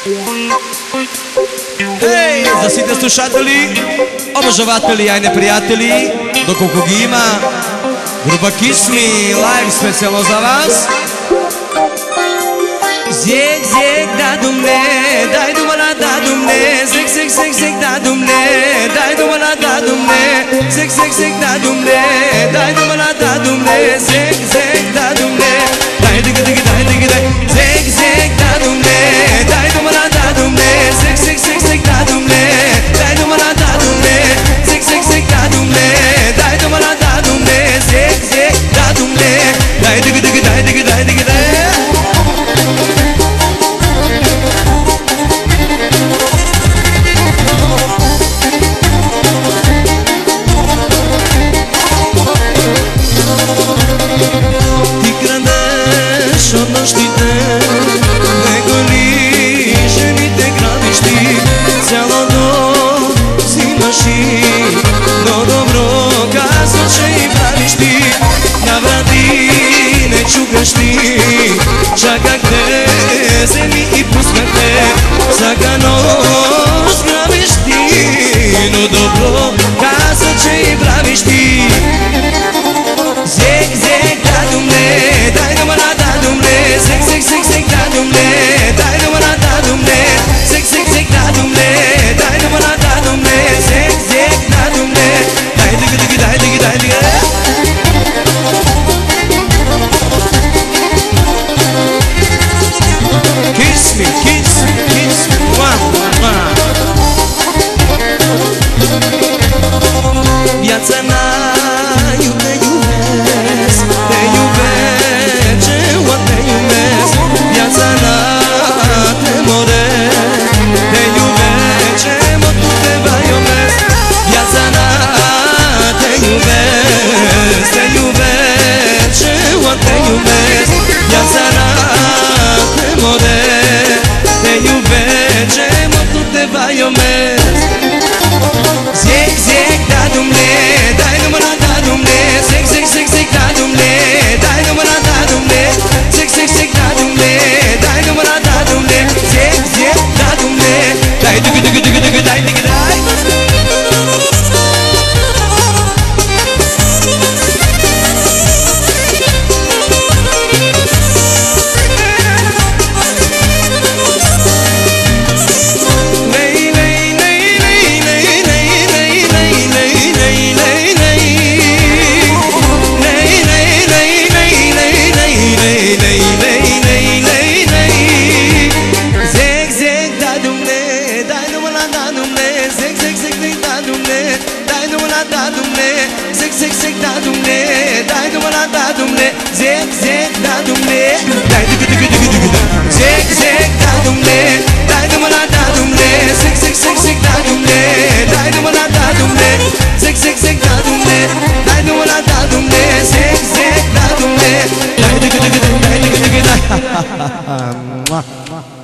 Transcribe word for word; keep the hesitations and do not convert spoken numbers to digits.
Ей, за сите слушатели, обожаватели, ај непријатели, доколку ги има група Кисми, лайв специјално за вас. Зек, зек, дадумне, дај думана дадумне, зек, зек, зек, зек, дадумне, дај думана дадумне, зек, зек, зек, дадумне, дај думана дадумне, зек, зек, дадумне, дај диги диги дај диги дај, зек, зек, дадумне, дај думана дадумне, зек, зек, зек, зек, дадумне, дај думана дадумне, зек, зек, зек, дадумне, дај думана дадумне, зек, зек, дадумне, дај диги диги дај диги дај диги дај. Нощите, не голи жените грабиш ти, цялото взимаш и, но добро казваше и правиш ти, на врати не чукаш ти, чаках те, вземи и пусках те, всяка нощ грабиш ти, но добро казваше и правиш ти. Зек, зек, дадумне, дай думана дадумне, зек, зек, зек, зек, дадумне, дай думана дадумне, зек, зек, зек, дадумне, дай думана дадумне, зек, зек, дадумне, дай диги диги дай диги дай диги. Kiss me, kiss me, kiss me, mwah, mwah. Viața mea iube, iubesc, te iubesc, eu te iubesc. Viața mea te moresc, te iubesc, eu tu te va iubesc. Viața mea te iubesc, te iubesc, eu te iubesc. Viața mea te moresc, te iubesc, eu tu te va iubesc. Zec, zec, dadumne, dai număra dadumne, zec, zec, zec, zec, dadumne, dai număra dadumne, zec, zec, zec, dadumne, dai număra dadumne, zec, zec, dadumne, dai dugu dugu dugu dugu dai dugu dai. Zec, zec, zec, dadumne, dai număra dadumne, zec, zec, dadumne, dai dugu dugu dugu dugu da. Zec, zec, dadumne, dai număra dadumne, zec, zec, zec, zec, dadumne, dai număra dadumne, zec, zec, zec, dadumne, dai număra dadumne, zec, zec, dadumne, dai dugu dugu dugu, dai dugu dugu da.